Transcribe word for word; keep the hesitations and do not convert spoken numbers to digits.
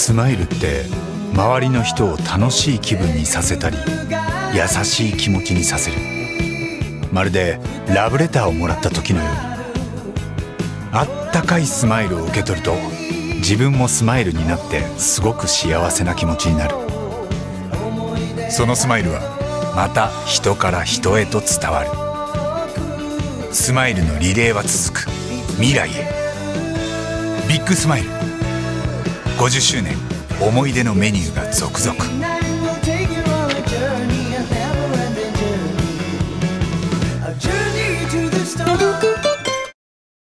スマイルって周りの人を楽しい気分にさせたり優しい気持ちにさせる。まるでラブレターをもらった時のように、あったかいスマイルを受け取ると自分もスマイルになってすごく幸せな気持ちになる。そのスマイルはまた人から人へと伝わる。スマイルのリレーは続く未来へ。ビッグスマイルごじゅっしゅうねん思い出のメニューが続々。